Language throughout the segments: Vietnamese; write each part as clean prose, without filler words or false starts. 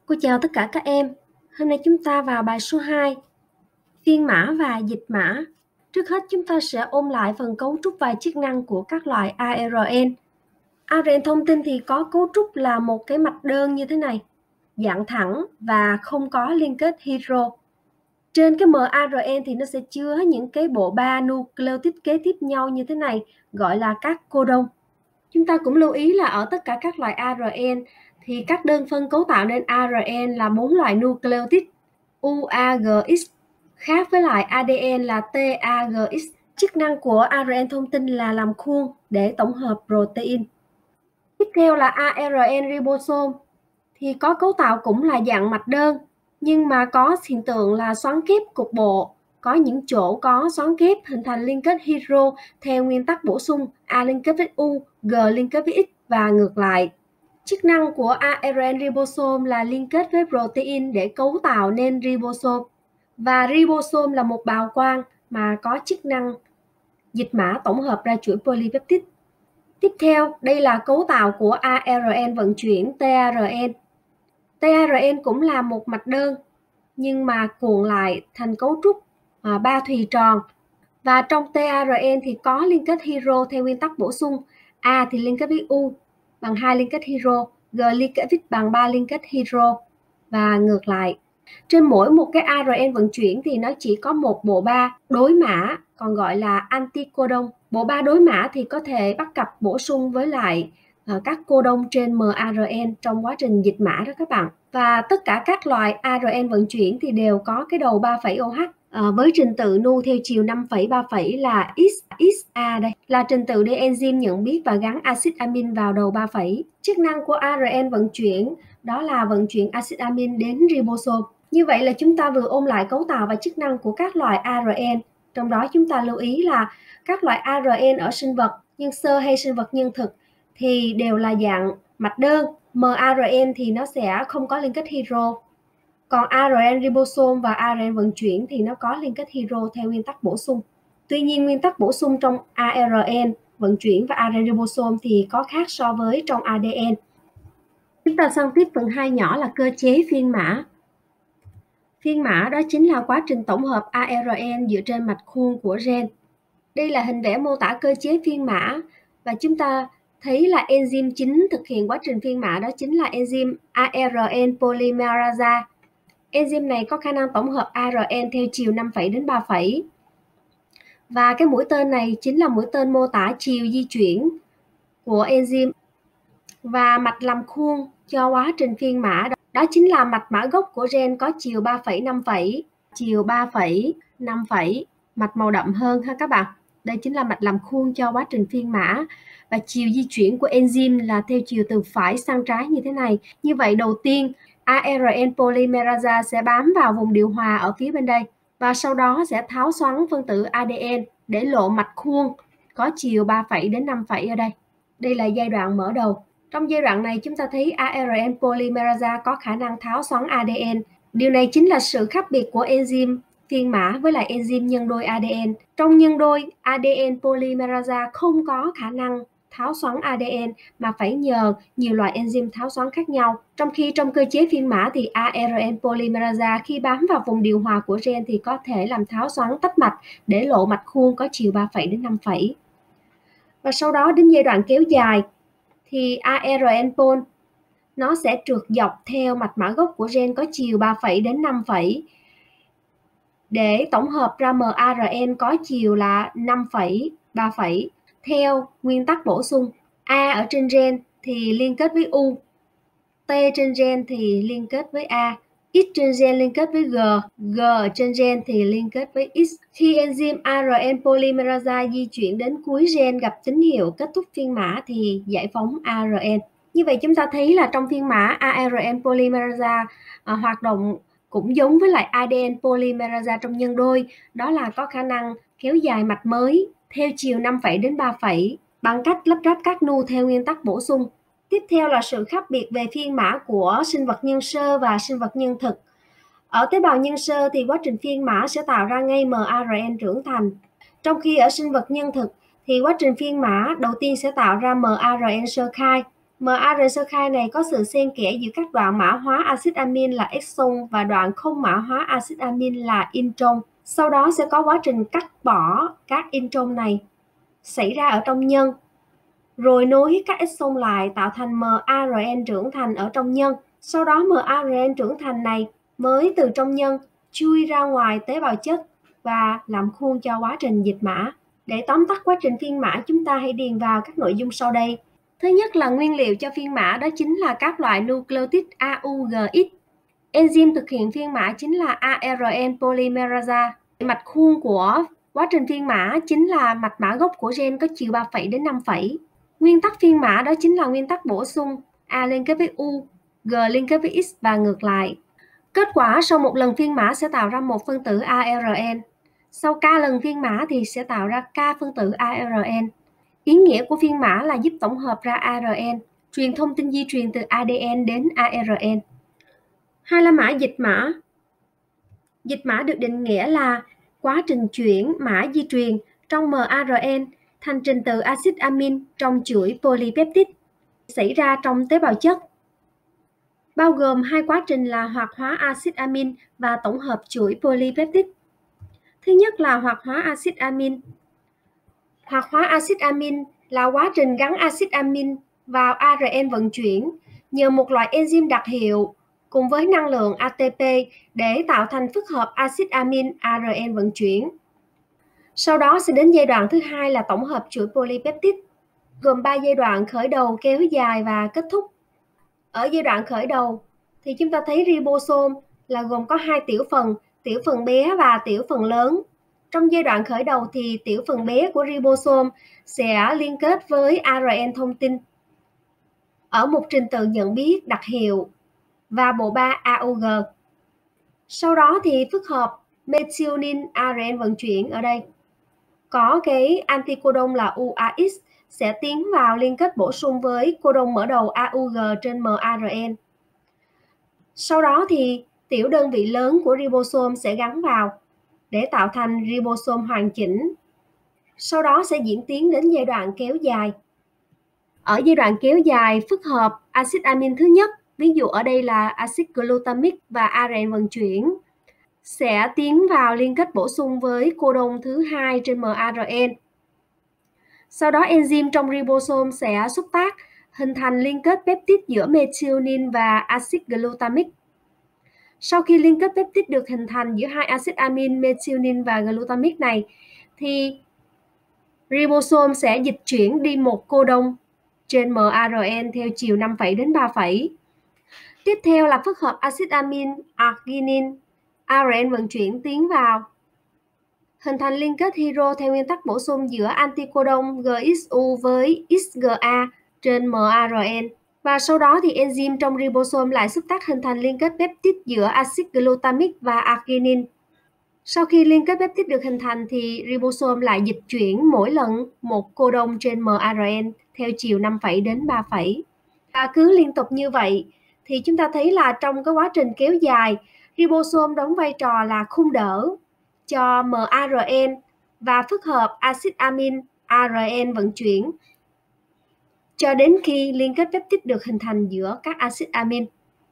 Cô chào tất cả các em. Hôm nay chúng ta vào bài số 2, phiên mã và dịch mã. Trước hết chúng ta sẽ ôn lại phần cấu trúc và chức năng của các loại ARN. ARN thông tin thì có cấu trúc là một cái mạch đơn như thế này, dạng thẳng và không có liên kết hydro. Trên cái mRNA thì nó sẽ chứa những cái bộ ba nucleotide kế tiếp nhau như thế này, gọi là các codon. Chúng ta cũng lưu ý là ở tất cả các loại ARN thì các đơn phân cấu tạo nên ARN là 4 loại nucleotide UAGX, khác với lại ADN là TAGX. Chức năng của ARN thông tin là làm khuôn để tổng hợp protein. Tiếp theo là ARN ribosome thì có cấu tạo cũng là dạng mạch đơn, nhưng mà có hiện tượng là xoắn kép cục bộ. Có những chỗ có xoắn kép hình thành liên kết hydro theo nguyên tắc bổ sung A liên kết với U, G liên kết với X và ngược lại. Chức năng của ARN ribosome là liên kết với protein để cấu tạo nên ribosome. Và ribosome là một bào quang mà có chức năng dịch mã tổng hợp ra chuỗi polypeptide. Tiếp theo, đây là cấu tạo của ARN vận chuyển tRN. tRN cũng là một mạch đơn, nhưng mà cuộn lại thành cấu trúc ba thùy tròn. Và trong tRN thì có liên kết hydro theo nguyên tắc bổ sung. A thì liên kết với U bằng 2 liên kết hydro, G liên kết với bằng 3 liên kết hydro và ngược lại. Trên mỗi một cái ARN vận chuyển thì nó chỉ có một bộ ba đối mã, còn gọi là anticodon. Bộ ba đối mã thì có thể bắt cặp bổ sung với lại các codon trên mRNA trong quá trình dịch mã đó các bạn. Và tất cả các loại ARN vận chuyển thì đều có cái đầu 3 OH với trình tự nu theo chiều 5,3 là XA đây, là trình tự để enzyme nhận biết và gắn axit amin vào đầu 3 phẩy. Chức năng của ARN vận chuyển đó là vận chuyển axit amin đến ribosome. Như vậy là chúng ta vừa ôn lại cấu tạo và chức năng của các loại ARN. Trong đó chúng ta lưu ý là các loại ARN ở sinh vật nhân xơ hay sinh vật nhân thực thì đều là dạng mạch đơn. mRNA thì nó sẽ không có liên kết hydro. Còn ARN ribosome và ARN vận chuyển thì nó có liên kết hydro theo nguyên tắc bổ sung. Tuy nhiên nguyên tắc bổ sung trong ARN vận chuyển và ARN ribosome thì có khác so với trong ADN. Chúng ta sang tiếp phần 2 nhỏ là cơ chế phiên mã. Phiên mã đó chính là quá trình tổng hợp ARN dựa trên mạch khuôn của gen. Đây là hình vẽ mô tả cơ chế phiên mã và chúng ta thấy là enzyme chính thực hiện quá trình phiên mã đó chính là enzyme ARN polymerase. Enzyme này có khả năng tổng hợp ARN theo chiều 5 đến 3 phẩy. Và cái mũi tên này chính là mũi tên mô tả chiều di chuyển của enzyme. Và mạch làm khuôn cho quá trình phiên mã đó chính là mạch mã gốc của gen có chiều 3,5 phẩy, chiều 3,5 phẩy, mạch màu đậm hơn ha các bạn. Đây chính là mạch làm khuôn cho quá trình phiên mã. Và chiều di chuyển của enzyme là theo chiều từ phải sang trái như thế này. Như vậy đầu tiên ARN polymerase sẽ bám vào vùng điều hòa ở phía bên đây và sau đó sẽ tháo xoắn phân tử ADN để lộ mạch khuôn có chiều 3 đến 5 ở đây. Đây là giai đoạn mở đầu. Trong giai đoạn này chúng ta thấy ARN polymerase có khả năng tháo xoắn ADN. Điều này chính là sự khác biệt của enzyme phiên mã với lại enzyme nhân đôi ADN. Trong nhân đôi, ADN polymerase không có khả năng tháo xoắn ADN mà phải nhờ nhiều loại enzyme tháo xoắn khác nhau. Trong khi trong cơ chế phiên mã thì ARN polymerase khi bám vào vùng điều hòa của gen thì có thể làm tháo xoắn tách mạch để lộ mạch khuôn có chiều 3 đến 5 phẩy. Và sau đó đến giai đoạn kéo dài thì ARN pol nó sẽ trượt dọc theo mạch mã gốc của gen có chiều 3 đến 5 phẩy để tổng hợp ra mRNA có chiều là 5 3 theo nguyên tắc bổ sung. A ở trên gen thì liên kết với U, T trên gen thì liên kết với A, X trên gen liên kết với G, G ở trên gen thì liên kết với X. Khi enzyme ARN polymerase di chuyển đến cuối gen gặp tín hiệu kết thúc phiên mã thì giải phóng ARN. Như vậy chúng ta thấy là trong phiên mã ARN polymerase hoạt động cũng giống với lại ADN polymerase trong nhân đôi, đó là có khả năng kéo dài mạch mới theo chiều 5 đến 3 bằng cách lắp ráp các nu theo nguyên tắc bổ sung. Tiếp theo là sự khác biệt về phiên mã của sinh vật nhân sơ và sinh vật nhân thực. Ở tế bào nhân sơ thì quá trình phiên mã sẽ tạo ra ngay mRNA trưởng thành. Trong khi ở sinh vật nhân thực thì quá trình phiên mã đầu tiên sẽ tạo ra mRNA sơ khai mRNA sơ khai này có sự xen kẽ giữa các đoạn mã hóa axit amin là exon và đoạn không mã hóa axit amin là intron. Sau đó sẽ có quá trình cắt bỏ các intron này xảy ra ở trong nhân, rồi nối các exon lại tạo thành mRNA trưởng thành ở trong nhân. Sau đó mRNA trưởng thành này mới từ trong nhân chui ra ngoài tế bào chất và làm khuôn cho quá trình dịch mã. Để tóm tắt quá trình phiên mã, chúng ta hãy điền vào các nội dung sau đây. Thứ nhất là nguyên liệu cho phiên mã, đó chính là các loại nucleotide AUGX. Enzyme thực hiện phiên mã chính là ARN polymerase. Mạch khuôn của quá trình phiên mã chính là mạch mã gốc của gen có chiều 3 phẩy đến 5 phẩy. Nguyên tắc phiên mã đó chính là nguyên tắc bổ sung A liên kết với U, G liên kết với X và ngược lại. Kết quả sau một lần phiên mã sẽ tạo ra một phân tử ARN. Sau k lần phiên mã thì sẽ tạo ra k phân tử ARN. Ý nghĩa của phiên mã là giúp tổng hợp ra ARN, truyền thông tin di truyền từ ADN đến ARN. Hay là mã dịch mã. Dịch mã được định nghĩa là quá trình chuyển mã di truyền trong mRNA thành trình tự axit amin trong chuỗi polypeptide xảy ra trong tế bào chất, bao gồm hai quá trình là hoạt hóa axit amin và tổng hợp chuỗi polypeptide. Thứ nhất là hoạt hóa axit amin. Hoạt hóa axit amin là quá trình gắn axit amin vào ARN vận chuyển nhờ một loại enzyme đặc hiệu cùng với năng lượng ATP để tạo thành phức hợp axit amin ARN vận chuyển. Sau đó sẽ đến giai đoạn thứ hai là tổng hợp chuỗi polypeptide, gồm 3 giai đoạn khởi đầu, kéo dài và kết thúc. Ở giai đoạn khởi đầu thì chúng ta thấy ribosome là gồm có hai tiểu phần bé và tiểu phần lớn. Trong giai đoạn khởi đầu thì tiểu phần bé của ribosome sẽ liên kết với ARN thông tin ở một trình tự nhận biết đặc hiệu và bộ ba AUG. Sau đó thì phức hợp methionine ARN vận chuyển ở đây có cái anticodon là UAX sẽ tiến vào liên kết bổ sung với codon mở đầu AUG trên mRNA. Sau đó thì tiểu đơn vị lớn của ribosome sẽ gắn vào để tạo thành ribosome hoàn chỉnh. Sau đó sẽ diễn tiến đến giai đoạn kéo dài. Ở giai đoạn kéo dài, phức hợp axit amin thứ nhất, ví dụ ở đây là axit glutamic và ARN vận chuyển, sẽ tiến vào liên kết bổ sung với codon thứ hai trên mRNA. Sau đó enzyme trong ribosome sẽ xúc tác hình thành liên kết peptide giữa methionine và axit glutamic. Sau khi liên kết peptide được hình thành giữa hai axit amin methionine và glutamic này thì ribosome sẽ dịch chuyển đi một codon trên mRNA theo chiều 5 phẩy đến 3 phẩy. Tiếp theo là phức hợp axit amin arginine, ARN vận chuyển tiến vào hình thành liên kết hydro theo nguyên tắc bổ sung giữa anticodon GXU với XGA trên mRNA. Và sau đó thì enzyme trong ribosome lại xúc tác hình thành liên kết peptide giữa axit glutamic và arginine. Sau khi liên kết peptide được hình thành thì ribosome lại dịch chuyển mỗi lần một codon trên mRNA theo chiều 5 phẩy đến 3 phẩy. Và cứ liên tục như vậy thì chúng ta thấy là trong cái quá trình kéo dài, ribosome đóng vai trò là khung đỡ cho mRNA và phức hợp axit amin ARN vận chuyển cho đến khi liên kết peptide được hình thành giữa các axit amin.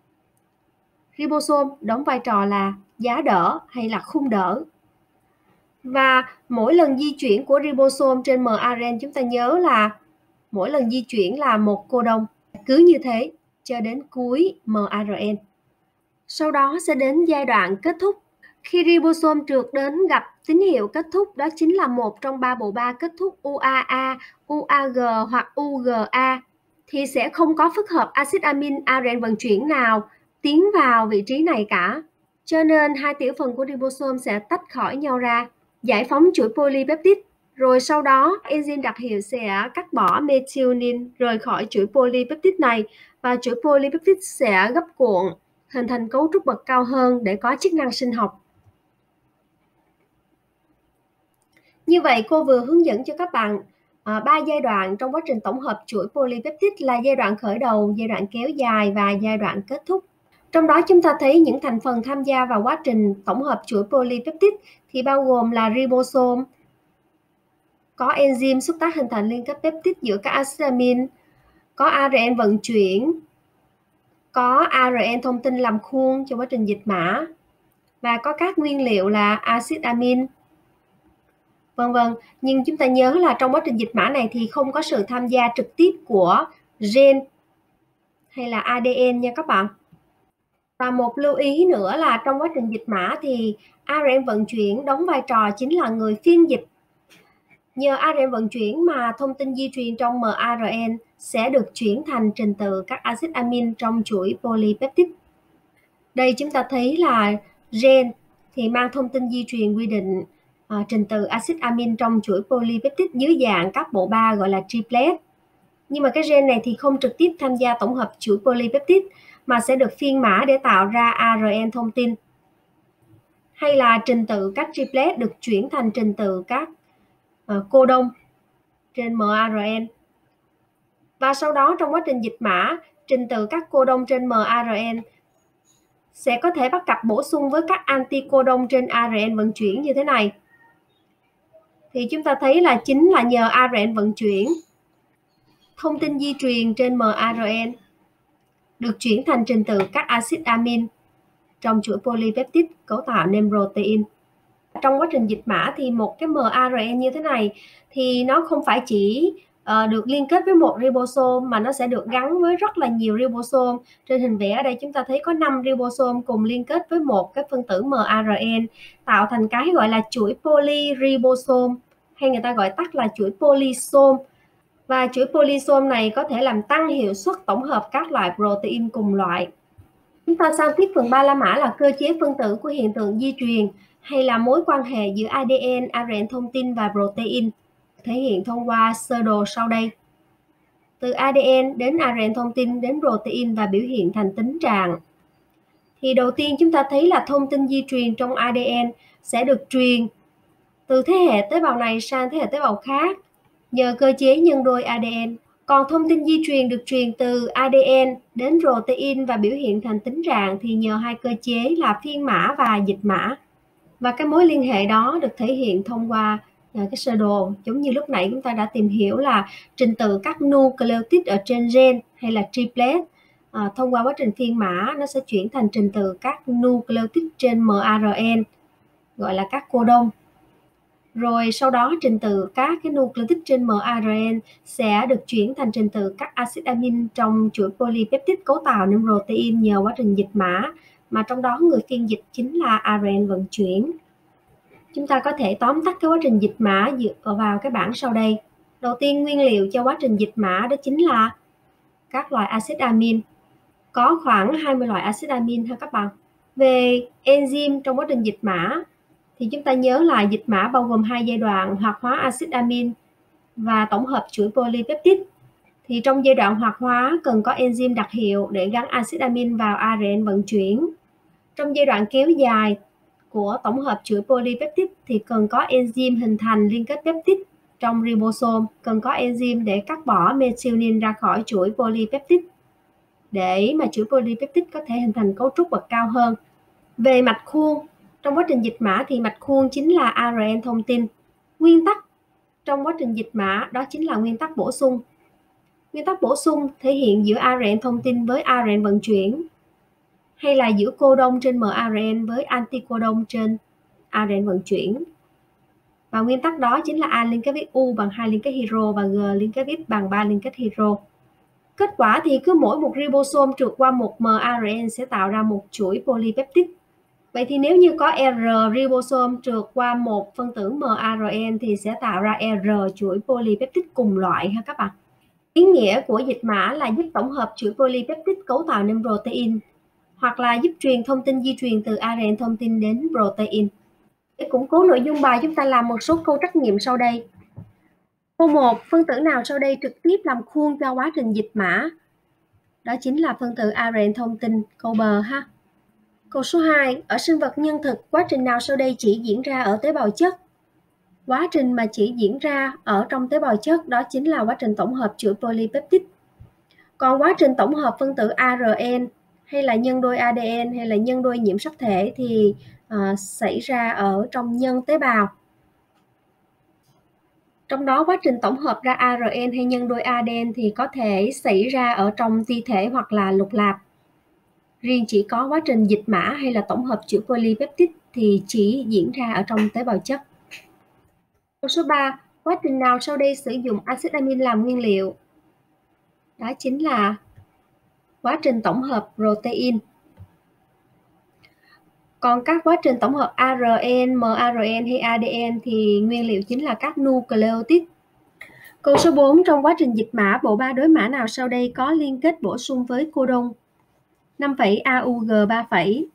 Ribosome đóng vai trò là giá đỡ hay là khung đỡ. Và mỗi lần di chuyển của ribosome trên mRNA chúng ta nhớ là mỗi lần di chuyển là một codon. Cứ như thế cho đến cuối mRNA. Sau đó sẽ đến giai đoạn kết thúc. Khi ribosome trượt đến gặp tín hiệu kết thúc, đó chính là một trong ba bộ ba kết thúc UAA, UAG hoặc UGA, thì sẽ không có phức hợp axit amin ARN vận chuyển nào tiến vào vị trí này cả. Cho nên hai tiểu phần của ribosome sẽ tách khỏi nhau ra, giải phóng chuỗi polypeptide, rồi sau đó enzyme đặc hiệu sẽ cắt bỏ methionine rời khỏi chuỗi polypeptide này và chuỗi polypeptide sẽ gấp cuộn hình thành cấu trúc bậc cao hơn để có chức năng sinh học. Như vậy cô vừa hướng dẫn cho các bạn 3 giai đoạn trong quá trình tổng hợp chuỗi polypeptide là giai đoạn khởi đầu, giai đoạn kéo dài và giai đoạn kết thúc. Trong đó chúng ta thấy những thành phần tham gia vào quá trình tổng hợp chuỗi polypeptide thì bao gồm là ribosome, có enzyme xúc tác hình thành liên kết peptide giữa các axit amin, có ARN vận chuyển, có ARN thông tin làm khuôn cho quá trình dịch mã, và có các nguyên liệu là axit amin, vân vân. Nhưng chúng ta nhớ là trong quá trình dịch mã này thì không có sự tham gia trực tiếp của gen hay là ADN nha các bạn. Và một lưu ý nữa là trong quá trình dịch mã thì ARN vận chuyển đóng vai trò chính là người phiên dịch. Nhờ ARN vận chuyển mà thông tin di truyền trong mRNA sẽ được chuyển thành trình tự các axit amin trong chuỗi polypeptide. Đây chúng ta thấy là gen thì mang thông tin di truyền quy định trình tự axit amin trong chuỗi polypeptide dưới dạng các bộ ba gọi là triplet. Nhưng mà cái gen này thì không trực tiếp tham gia tổng hợp chuỗi polypeptide mà sẽ được phiên mã để tạo ra ARN thông tin. Hay là trình tự các triplet được chuyển thành trình tự các codon trên mRNA. Và sau đó trong quá trình dịch mã, trình tự các codon trên mRNA sẽ có thể bắt cặp bổ sung với các anticodon trên ARN vận chuyển như thế này. Thì chúng ta thấy là chính là nhờ ARN vận chuyển, thông tin di truyền trên mRNA được chuyển thành trình tự các axit amin trong chuỗi polypeptide cấu tạo nên protein. Trong quá trình dịch mã thì một cái mRNA như thế này thì nó không phải chỉ được liên kết với một ribosome mà nó sẽ được gắn với rất là nhiều ribosome. Trên hình vẽ ở đây chúng ta thấy có 5 ribosome cùng liên kết với một cái phân tử mRNA tạo thành cái gọi là chuỗi polyribosome, hay người ta gọi tắt là chuỗi polysome. Và chuỗi polysome này có thể làm tăng hiệu suất tổng hợp các loại protein cùng loại. Chúng ta sang tiếp phần 3 la mã là cơ chế phân tử của hiện tượng di truyền hay là mối quan hệ giữa ADN, ARN thông tin và protein, thể hiện thông qua sơ đồ sau đây. Từ ADN đến ARN thông tin đến protein và biểu hiện thành tính trạng. Thì đầu tiên chúng ta thấy là thông tin di truyền trong ADN sẽ được truyền từ thế hệ tế bào này sang thế hệ tế bào khác nhờ cơ chế nhân đôi ADN. Còn thông tin di truyền được truyền từ ADN đến protein và biểu hiện thành tính trạng thì nhờ hai cơ chế là phiên mã và dịch mã. Và cái mối liên hệ đó được thể hiện thông qua cái sơ đồ, giống như lúc nãy chúng ta đã tìm hiểu là trình tự các nucleotide ở trên gen hay là triplet. Thông qua quá trình phiên mã nó sẽ chuyển thành trình tự các nucleotide trên mRNA gọi là các codon. Rồi sau đó trình tự các cái nucleotide trên mRNA sẽ được chuyển thành trình tự các axit amin trong chuỗi polypeptide cấu tạo nên protein nhờ quá trình dịch mã, mà trong đó người phiên dịch chính là ARN vận chuyển. Chúng ta có thể tóm tắt cái quá trình dịch mã dựa vào cái bảng sau đây. Đầu tiên nguyên liệu cho quá trình dịch mã đó chính là các loại axit amin. Có khoảng 20 loại axit amin ha các bạn. Về enzyme trong quá trình dịch mã thì chúng ta nhớ là dịch mã bao gồm hai giai đoạn hoạt hóa axit amin và tổng hợp chuỗi polypeptide. Thì trong giai đoạn hoạt hóa cần có enzyme đặc hiệu để gắn axit amin vào ARN vận chuyển. Trong giai đoạn kéo dài của tổng hợp chuỗi polypeptide thì cần có enzyme hình thành liên kết peptide trong ribosome, cần có enzyme để cắt bỏ methionine ra khỏi chuỗi polypeptide để mà chuỗi polypeptide có thể hình thành cấu trúc bậc cao hơn. Về mạch khuôn, trong quá trình dịch mã thì mạch khuôn chính là ARN thông tin. Nguyên tắc trong quá trình dịch mã đó chính là nguyên tắc bổ sung. Nguyên tắc bổ sung thể hiện giữa ARN thông tin với ARN vận chuyển, hay là giữa codon trên mRNA với anticodon trên ARN vận chuyển. Và nguyên tắc đó chính là A liên kết với U bằng 2 liên kết hydro và G liên kết với bằng 3 liên kết hydro. Kết quả thì cứ mỗi một ribosome trượt qua một mRNA sẽ tạo ra một chuỗi polypeptide. Vậy thì nếu như có R ribosome trượt qua một phân tử mRNA thì sẽ tạo ra R chuỗi polypeptide cùng loại ha các bạn. Ý nghĩa của dịch mã là giúp tổng hợp chuỗi polypeptide cấu tạo nên protein, hoặc là giúp truyền thông tin di truyền từ ARN thông tin đến protein. Để củng cố nội dung bài, chúng ta làm một số câu trắc nghiệm sau đây. Câu 1, phân tử nào sau đây trực tiếp làm khuôn cho quá trình dịch mã? Đó chính là phân tử ARN thông tin, câu B ha. Câu số 2, ở sinh vật nhân thực, quá trình nào sau đây chỉ diễn ra ở tế bào chất? Quá trình mà chỉ diễn ra ở trong tế bào chất đó chính là quá trình tổng hợp chuỗi polypeptide. Còn quá trình tổng hợp phân tử ARN hay là nhân đôi ADN hay là nhân đôi nhiễm sắc thể thì xảy ra ở trong nhân tế bào. Trong đó quá trình tổng hợp ra ARN hay nhân đôi ADN thì có thể xảy ra ở trong ti thể hoặc là lục lạp. Riêng chỉ có quá trình dịch mã hay là tổng hợp chuỗi polypeptide thì chỉ diễn ra ở trong tế bào chất. Câu số 3, quá trình nào sau đây sử dụng axit amin làm nguyên liệu? Đó chính là quá trình tổng hợp protein. Còn các quá trình tổng hợp ARN, mRNA hay ADN thì nguyên liệu chính là các nucleotide. Câu số 4, trong quá trình dịch mã, bộ ba đối mã nào sau đây có liên kết bổ sung với codon 5' AUG 3'?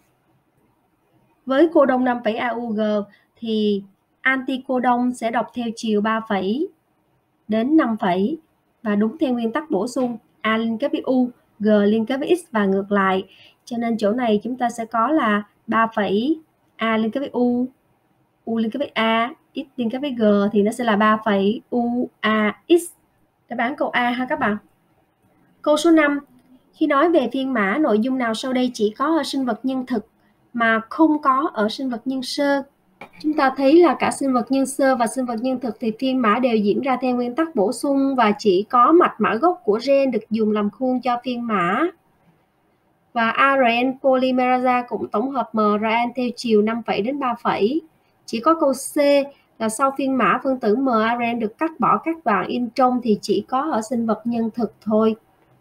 Với codon 5' AUG thì anticodon sẽ đọc theo chiều 3' đến 5' và đúng theo nguyên tắc bổ sung A liên kết với U, G liên kết với X và ngược lại. Cho nên chỗ này chúng ta sẽ có là 3' A liên kết với U, U liên kết với A, X liên kết với G thì nó sẽ là 3' UAX. Đáp án câu A ha các bạn. Câu số 5. Khi nói về phiên mã, nội dung nào sau đây chỉ có ở sinh vật nhân thực mà không có ở sinh vật nhân sơ? Chúng ta thấy là cả sinh vật nhân sơ và sinh vật nhân thực thì phiên mã đều diễn ra theo nguyên tắc bổ sung và chỉ có mạch mã gốc của gen được dùng làm khuôn cho phiên mã. Và ARN polymerase cũng tổng hợp mRNA theo chiều 5' đến 3'. Chỉ có câu C là sau phiên mã phân tử mRNA được cắt bỏ các đoạn in trong thì chỉ có ở sinh vật nhân thực thôi.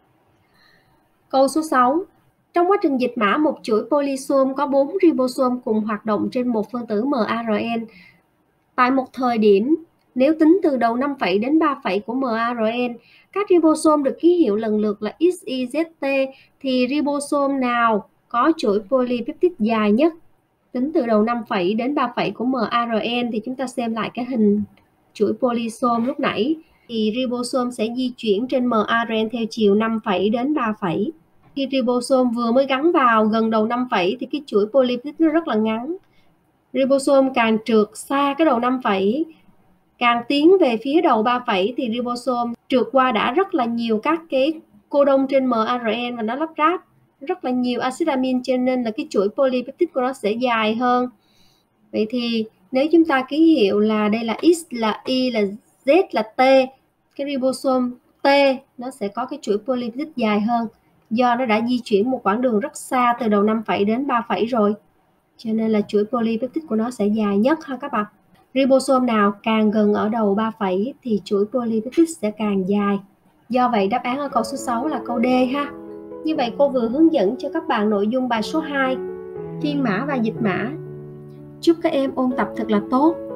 Câu số 6. Trong quá trình dịch mã, một chuỗi polysome có 4 ribosome cùng hoạt động trên một phân tử mRNA. Tại một thời điểm, nếu tính từ đầu 5' đến 3' của mRNA, các ribosome được ký hiệu lần lượt là X, Y, Z, T thì ribosome nào có chuỗi polypeptide dài nhất? Tính từ đầu 5' đến 3' của mRNA thì chúng ta xem lại cái hình chuỗi polysome lúc nãy thì ribosome sẽ di chuyển trên mRNA theo chiều 5' đến 3'. Khi ribosome vừa mới gắn vào gần đầu 5' thì cái chuỗi polypeptide nó rất là ngắn. Ribosome càng trượt xa cái đầu 5', càng tiến về phía đầu 3' thì ribosome trượt qua đã rất là nhiều các cái codon trên mRNA và nó lắp ráp rất là nhiều axit amin, cho nên là cái chuỗi polypeptide của nó sẽ dài hơn. Vậy thì nếu chúng ta ký hiệu là đây là X, là Y, là Z, là T, cái ribosome T nó sẽ có cái chuỗi polypeptide dài hơn do nó đã di chuyển một quãng đường rất xa từ đầu 5' đến 3' rồi. Cho nên là chuỗi polypeptide của nó sẽ dài nhất ha các bạn. Ribosome nào càng gần ở đầu 3' thì chuỗi polypeptide sẽ càng dài. Do vậy đáp án ở câu số 6 là câu D ha. Như vậy cô vừa hướng dẫn cho các bạn nội dung bài số 2, phiên mã và dịch mã. Chúc các em ôn tập thật là tốt.